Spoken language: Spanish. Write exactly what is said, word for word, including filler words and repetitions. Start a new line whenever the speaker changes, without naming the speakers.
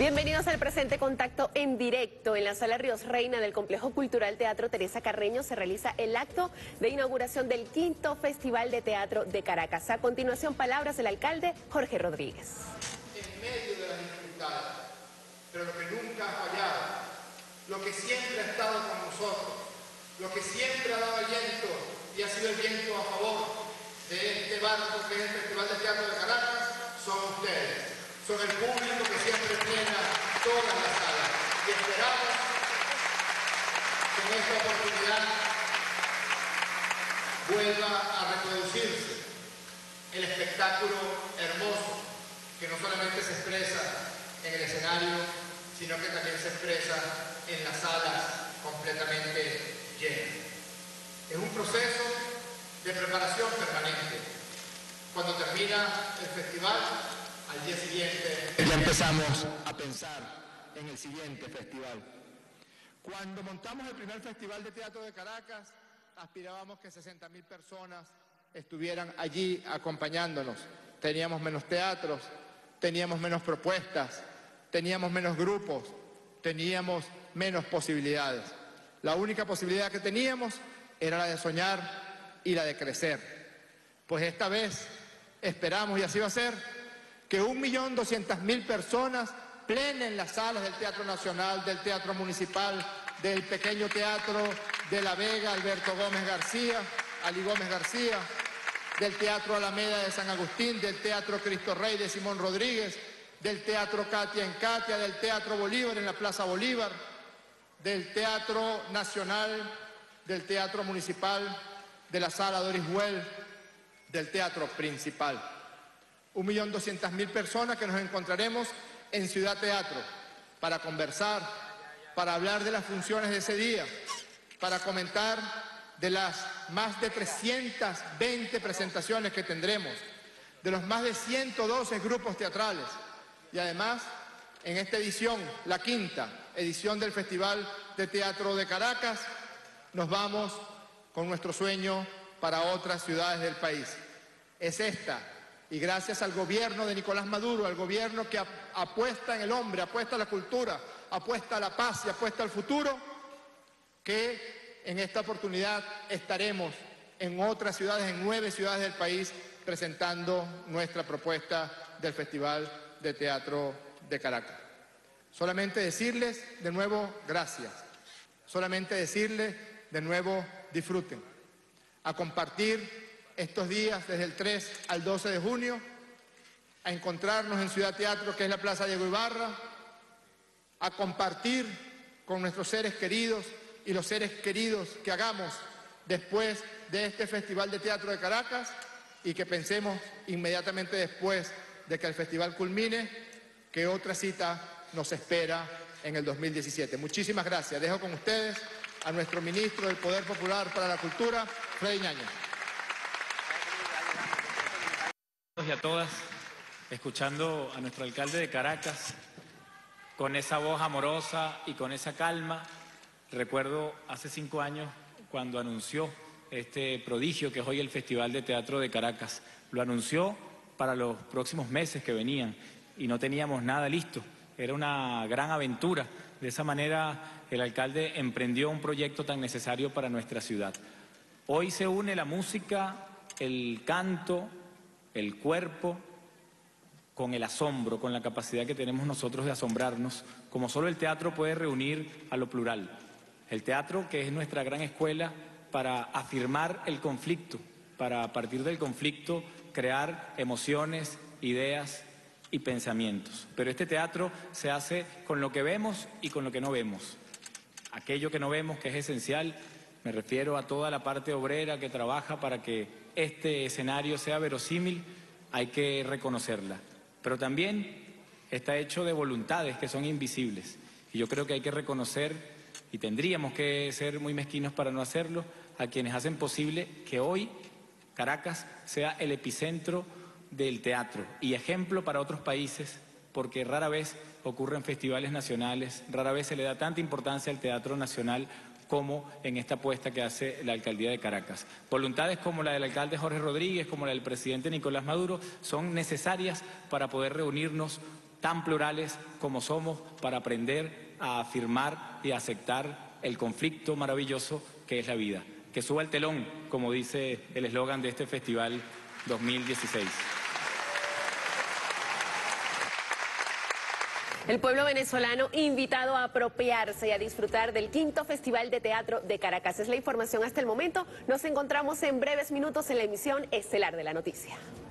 Bienvenidos al presente contacto en directo. En la Sala Ríos Reina del Complejo Cultural Teatro Teresa Carreño se realiza el acto de inauguración del quinto Festival de Teatro de Caracas. A continuación, palabras del alcalde Jorge Rodríguez.
En medio de las dificultades, pero lo que nunca ha fallado, lo que siempre ha estado con nosotros, lo que siempre ha dado aliento y ha sido el viento a favor de este barco que es el Festival de Teatro de Caracas, son ustedes. Son el público que siempre llena todas las salas. Y esperamos que en esta oportunidad vuelva a reproducirse el espectáculo hermoso que no solamente se expresa en el escenario, sino que también se expresa en las salas completamente llenas. Es un proceso de preparación permanente. Cuando termina el festival, al día siguiente ya empezamos a pensar en el siguiente festival. Cuando montamos el primer Festival de Teatro de Caracas, aspirábamos que sesenta mil personas estuvieran allí acompañándonos. Teníamos menos teatros, teníamos menos propuestas, teníamos menos grupos, teníamos menos posibilidades. La única posibilidad que teníamos era la de soñar y la de crecer. Pues esta vez esperamos, y así va a ser, que un millón doscientas mil personas plenen las salas del Teatro Nacional, del Teatro Municipal, del Pequeño Teatro de La Vega, Alberto Gómez García, Ali Gómez García, del Teatro Alameda de San Agustín, del Teatro Cristo Rey de Simón Rodríguez, del Teatro Katia en Katia, del Teatro Bolívar en la Plaza Bolívar, del Teatro Nacional, del Teatro Municipal, de la Sala Doris Güell, del Teatro Principal. Un millón doscientas mil personas que nos encontraremos en Ciudad Teatro para conversar, para hablar de las funciones de ese día, para comentar de las más de trescientas veinte presentaciones que tendremos, de los más de ciento doce grupos teatrales y además en esta edición, la quinta edición del Festival de Teatro de Caracas, nos vamos con nuestro sueño para otras ciudades del país. Es esta. Y gracias al gobierno de Nicolás Maduro, al gobierno que apuesta en el hombre, apuesta a la cultura, apuesta a la paz y apuesta al futuro, que en esta oportunidad estaremos en otras ciudades, en nueve ciudades del país, presentando nuestra propuesta del Festival de Teatro de Caracas. Solamente decirles de nuevo gracias, solamente decirles de nuevo disfruten, a compartir estos días, desde el tres al doce de junio, a encontrarnos en Ciudad Teatro, que es la Plaza Diego Ibarra, a compartir con nuestros seres queridos y los seres queridos que hagamos después de este Festival de Teatro de Caracas y que pensemos inmediatamente después de que el festival culmine, que otra cita nos espera en el dos mil diecisiete. Muchísimas gracias. Dejo con ustedes a nuestro ministro del Poder Popular para la Cultura, Freddy Ñañez.
Y a todas, escuchando a nuestro alcalde de Caracas, con esa voz amorosa y con esa calma, recuerdo hace cinco años cuando anunció este prodigio que es hoy el Festival de Teatro de Caracas. Lo anunció para los próximos meses que venían y no teníamos nada listo. Era una gran aventura. De esa manera el alcalde emprendió un proyecto tan necesario para nuestra ciudad. Hoy se une la música, el canto, el cuerpo, con el asombro, con la capacidad que tenemos nosotros de asombrarnos, como solo el teatro puede reunir a lo plural. El teatro, que es nuestra gran escuela para afirmar el conflicto, para a partir del conflicto crear emociones, ideas y pensamientos. Pero este teatro se hace con lo que vemos y con lo que no vemos. Aquello que no vemos, que es esencial, me refiero a toda la parte obrera que trabaja para que este escenario sea verosímil, hay que reconocerla. Pero también está hecho de voluntades que son invisibles. Y yo creo que hay que reconocer, y tendríamos que ser muy mezquinos para no hacerlo, a quienes hacen posible que hoy Caracas sea el epicentro del teatro y ejemplo para otros países, porque rara vez ocurren festivales nacionales, rara vez se le da tanta importancia al teatro nacional como en esta apuesta que hace la Alcaldía de Caracas. Voluntades como la del alcalde Jorge Rodríguez, como la del presidente Nicolás Maduro, son necesarias para poder reunirnos tan plurales como somos para aprender a afirmar y aceptar el conflicto maravilloso que es la vida. Que suba el telón, como dice el eslogan de este Festival dos mil dieciséis.
El pueblo venezolano invitado a apropiarse y a disfrutar del quinto Festival de Teatro de Caracas. Es la información hasta el momento. Nos encontramos en breves minutos en la emisión estelar de la noticia.